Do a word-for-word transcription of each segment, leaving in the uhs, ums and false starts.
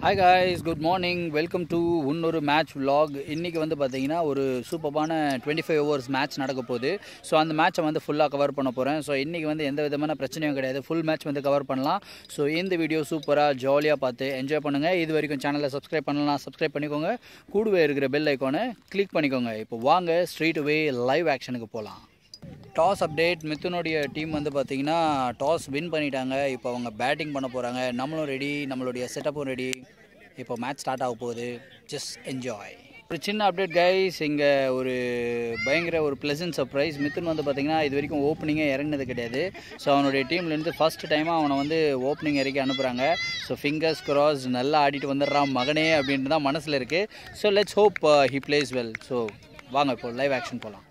Hi guys, good morning. Welcome to இன்னொரு match vlog. இன்னைக்கு வந்து பாத்தீங்கன்னா ஒரு சூப்பரான twenty-five hours மேட்ச் நடக்க போகுது. சோ அந்த மேட்சை வந்து ஃபுல்லா கவர் பண்ண போறேன். சோ இன்னைக்கு வந்து எந்த விதமான பிரச்சனையும் கிடையாது. ஃபுல் மேட்ச் வந்து கவர் பண்ணலாம். சோ இந்த வீடியோ சூப்பரா ஜாலியா பார்த்து என்ஜாய் பண்ணுங்க. இது வரைக்கும் சேனலை சப்ஸ்கிரைப் பண்ணலாம், சப்ஸ்கிரைப் பண்ணிக்கோங்க. கூடவே இருக்கிற பெல் ஐகானை கிளிக் பண்ணிக்கோங்க. இப்போ வாங்க ஸ்ட்ரெயிட் அவே லைவ் ஆக்ஷனுக்கு போலாம். Toss update. மித்துனுடைய டீம் வந்து பார்த்தீங்கன்னா டாஸ் வின் பண்ணிட்டாங்க. இப்போ அவங்க பேட்டிங் பண்ண போகிறாங்க. நம்மளும் ரெடி, நம்மளுடைய செட்டப்பும் ரெடி. இப்போ மேட்ச் ஸ்டார்ட் ஆக போகுது. Just enjoy. ஒரு சின்ன அப்டேட் கைஸ், இங்கே ஒரு பயங்கர ஒரு ப்ளசன்ட் சர்ப்ரைஸ். மித்துன் வந்து பார்த்தீங்கன்னா இது வரைக்கும் ஓப்பனிங்கே இறங்கினது கிடையாது. ஸோ அவனுடைய டீம்லேருந்து ஃபஸ்ட் டைமாக அவனை வந்து ஓப்பனிங் இறக்கி அனுப்புகிறாங்க. ஸோ ஃபிங்கர்ஸ் கிராஸ், நல்லா ஆடிட்டு வந்துடுறான் மகனே அப்படின்ட்டு தான் மனசில் இருக்குது. So let's hope he plays well. So வாங்க இப்போ லைவ் ஆக்ஷன் போகலாம்.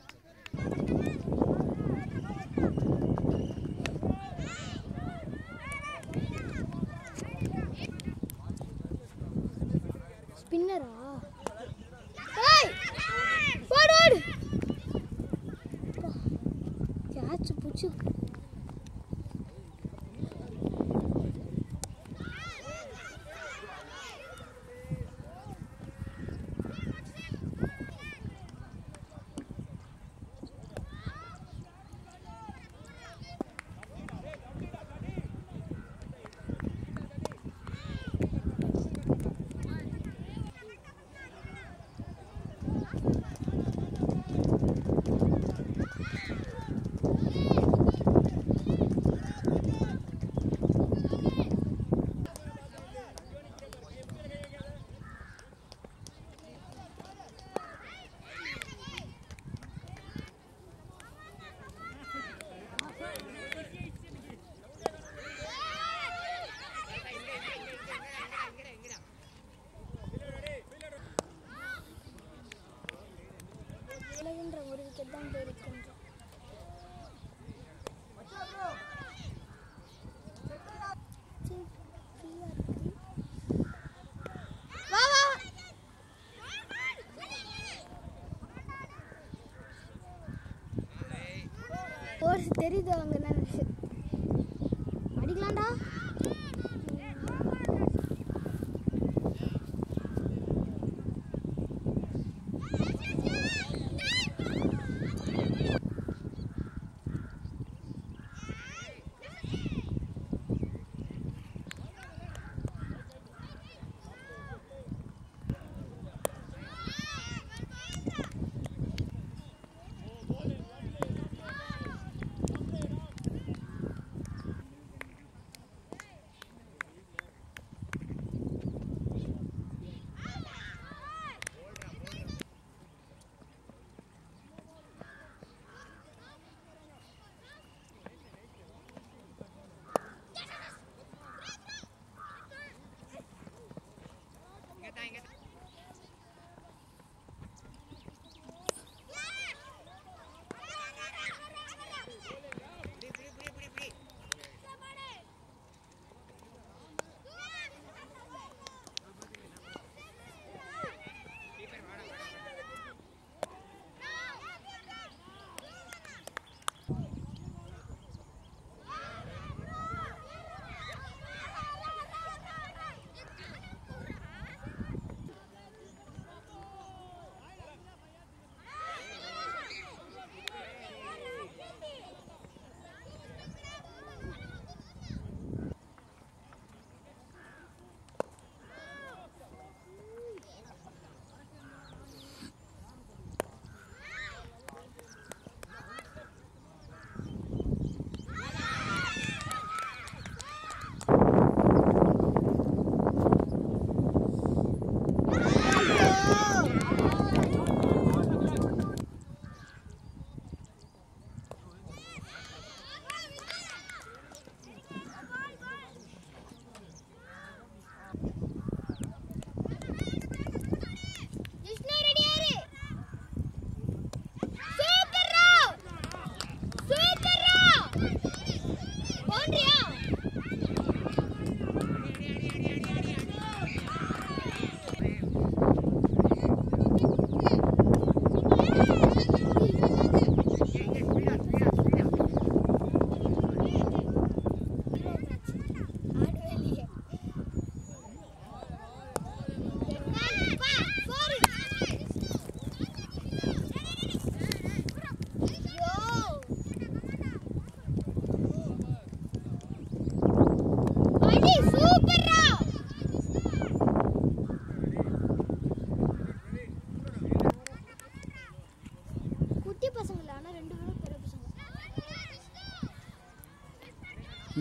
ஸ்பின்னரா? ஏய் ஃபார்வர்ட் கேட்ச் புச்சு. உலகின்ற ஒரு விக்கெட் தான் போயிருக்கின்றோம். ஒரு தெரியுது அங்கே நினைச்சு அடிக்கலாம்டா.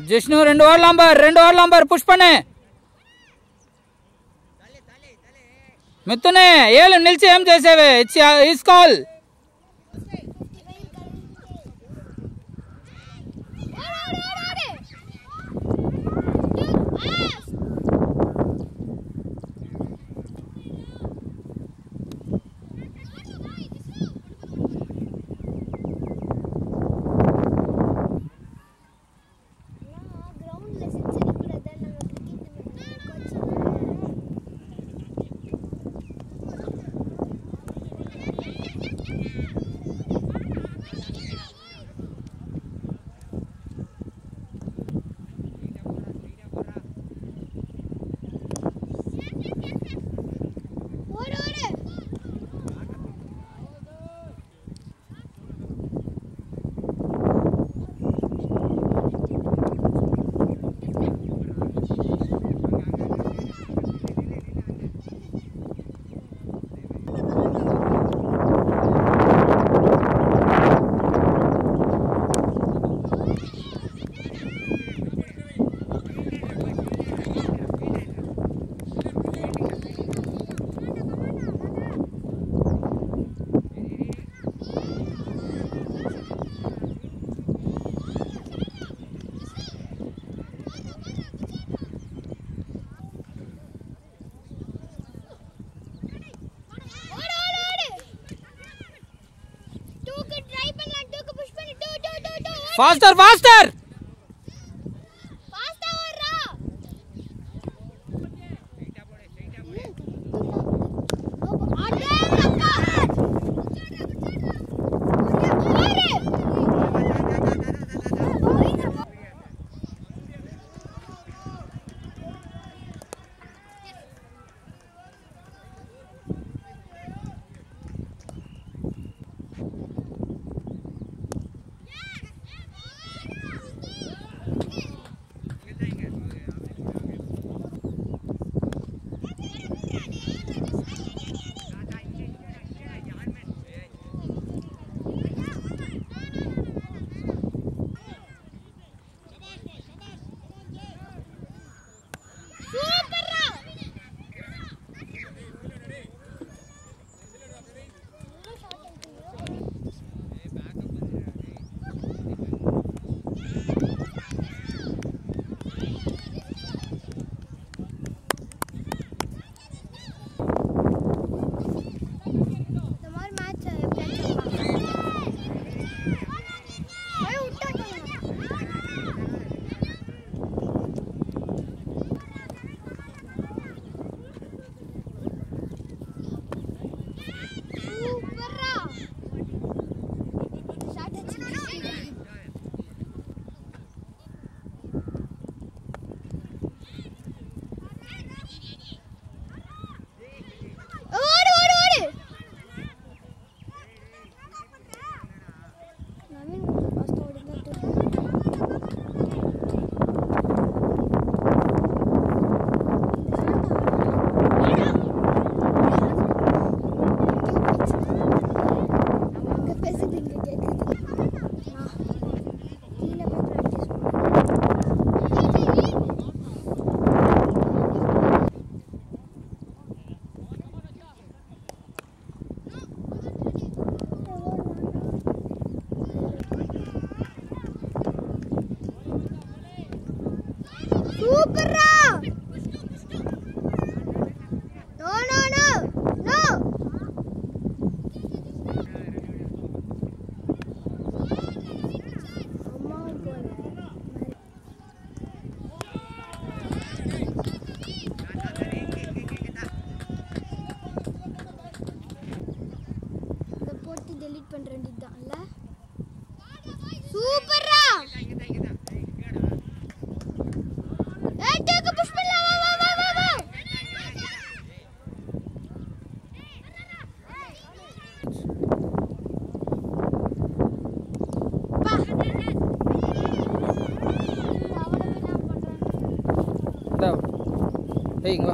ஜிஷ்ணு ரெண்டு ஓடலாம் பார் ரெண்டு ஓடலாம் பார் புஷ் பண்ணு மித்துனே ஏழு நில்చి ఏం చేసేవే it's his call faster faster Hey, இங்க வா.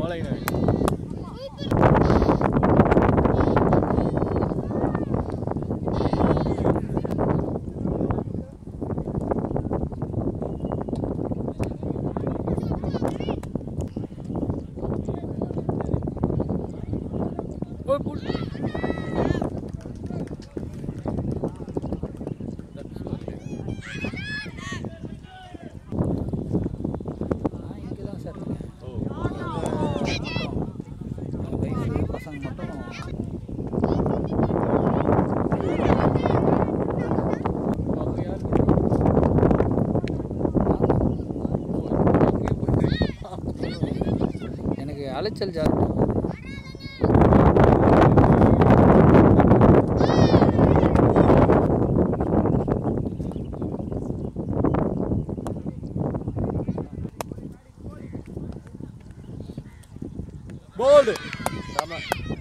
எனக்கு அலைச்சல் ஜாஸ்தி. Bold. Sama.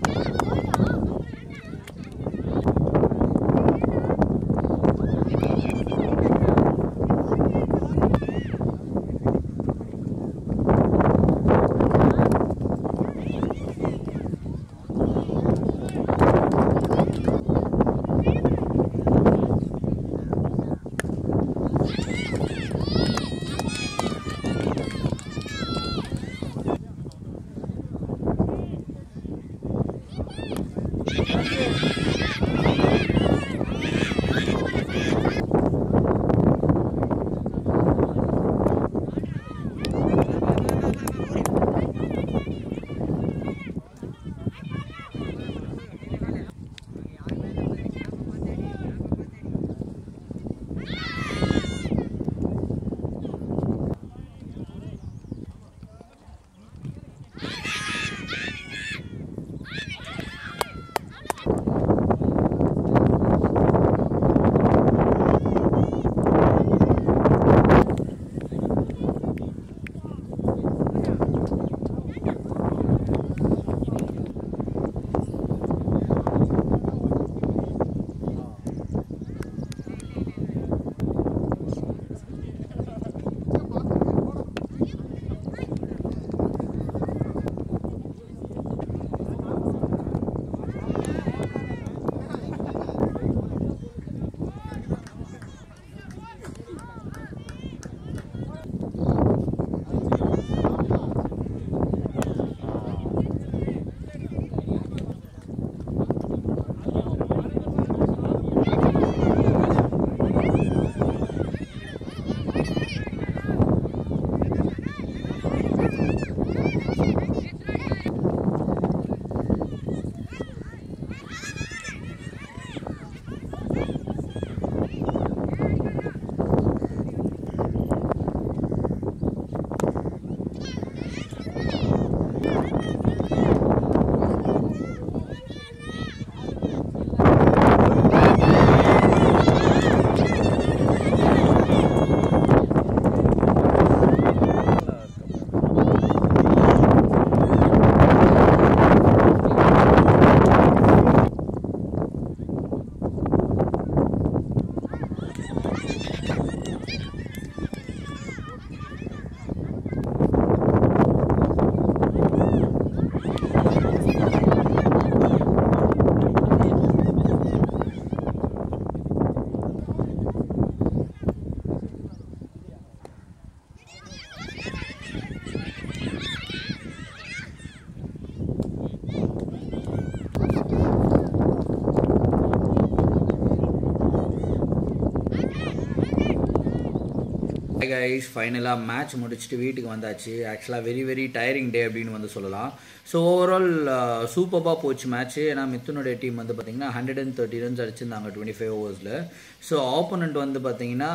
Hi guys, ஃபைனலாக மேட்ச் முடிச்சுட்டு வீட்டுக்கு வந்தாச்சு. ஆக்சுவலாக வெரி வெரி டயரிங் டே அப்படின்னு வந்து சொல்லலாம். ஸோ ஓவரால் சூப்பராக போச்சு மேட்ச்சு. ஏன்னா மித்துனுடைய டீம் வந்து பார்த்தீங்கன்னா ஹண்ட்ரட் அண்ட் தேர்ட்டி ரன்ஸ் அடிச்சிருந்தாங்க டுவெண்ட்டி ஃபைவ் ஓவர்ஸில். ஸோ ஆப்போனண்ட் வந்து பார்த்தீங்கன்னா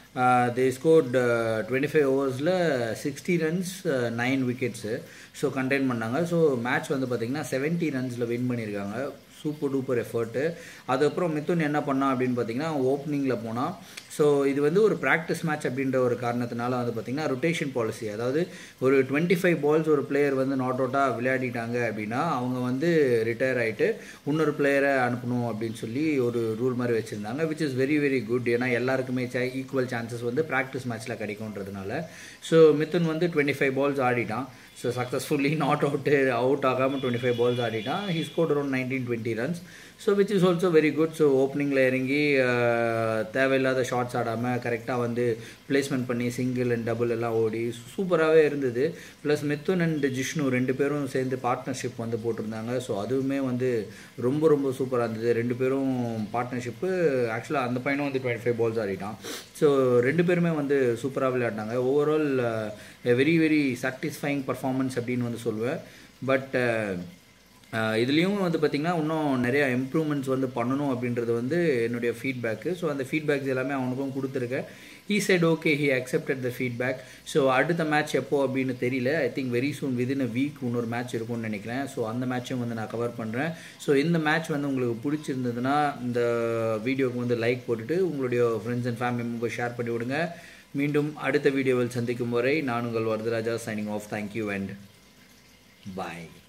தே ஸ்கோர்ட் டுவெண்ட்டி ஃபைவ் ஓவர்ஸில் sixty runs nine wickets so contain பண்ணாங்க. ஸோ மேட்ச் வந்து பார்த்தீங்கன்னா செவன்ட்டி ரன்ஸில் வின் பண்ணியிருக்காங்க. Super duper effort. அதுக்கப்புறம் மித்துன் என்ன பண்ணான் அப்படின்னு பார்த்தீங்கன்னா ஓப்பனிங்கில் போனால். ஸோ இது வந்து ஒரு ப்ராக்டிஸ் மேட்ச் அப்படின்ற ஒரு காரணத்தினால வந்து பார்த்திங்கன்னா ரொட்டேஷன் பாலிசி, அதாவது ஒரு டுவெண்ட்டி ஃபைவ் பால்ஸ் ஒரு பிளேயர் வந்து நாட் அவுட்டாக விளையாடிட்டாங்க அப்படின்னா அவங்க வந்து ரிட்டையர் ஆகிட்டு இன்னொரு பிளேயரை அனுப்பணும் அப்படின்னு சொல்லி ஒரு ரூல் மாதிரி வச்சுருந்தாங்க. Which is very very good. ஏன்னா எல்லாருக்குமே ஈக்குவல் சான்சஸ் வந்து ப்ராக்டிஸ் மேட்ச்சில் கிடைக்கும்ன்றதுனால. ஸோ மித்துன் வந்து டுவெண்ட்டி ஃபைவ் பால்ஸ் ஆடிட்டான். So successfully not out out ஆகாமல் டுவெண்ட்டி ஃபைவ் பால்ஸ் ஆடிட்டான். He scored around nineteen twenty runs. So which is also very good. So ஓப்பனிங்கில் இறங்கி தேவையில்லாத ஷார்ட்ஸ் ஆடாமல் கரெக்டாக வந்து பிளேஸ்மெண்ட் பண்ணி சிங்கிள் அண்ட் டபுள் எல்லாம் ஓடி சூப்பராகவே இருந்தது. ப்ளஸ் மித்துன் அண்ட் ஜிஷ்ணு ரெண்டு பேரும் சேர்ந்து பார்ட்னர்ஷிப் வந்து போட்டிருந்தாங்க. ஸோ அதுவுமே வந்து ரொம்ப ரொம்ப சூப்பராக இருந்தது. ரெண்டு பேரும் பார்ட்னர்ஷிப்பு ஆக்சுவலாக அந்த பையனும் வந்து டுவெண்ட்டி ஃபைவ் பால்ஸ் ஆடிட்டான். ஸோ ரெண்டு பேருமே வந்து சூப்பராக விளையாடினாங்க. Overall very very satisfying performance அப்படின்னு வந்து சொல்லுவேன். பட் இதுலேயும் வந்து பார்த்திங்கன்னா இன்னும் நிறையா இம்ப்ரூவ்மெண்ட்ஸ் வந்து பண்ணணும் அப்படின்றது வந்து என்னுடைய ஃபீட்பேக்கு. ஸோ அந்த ஃபீட்பேக்ஸ் எல்லாமே அவனுக்கும் கொடுத்துருக்கேன். He said okay, he accepted the feedback. So அடுத்த மேட்ச் எப்போ அப்படின்னு தெரியல. I think very soon within a week இன்னொரு மேட்ச் இருக்கும்னு நினைக்கிறேன். ஸோ அந்த மேட்சும் வந்து நான் கவர் பண்ணுறேன். ஸோ இந்த மேட்ச் வந்து உங்களுக்கு பிடிச்சிருந்ததுன்னா இந்த வீடியோவுக்கு வந்து லைக் போட்டுட்டு உங்களுடைய friends and family members share பண்ணி விடுங்க. மீண்டும் அடுத்த வீடியோவில் சந்திக்கும் வரை நான் உங்கள் Varadaraja signing off. Thank you and bye.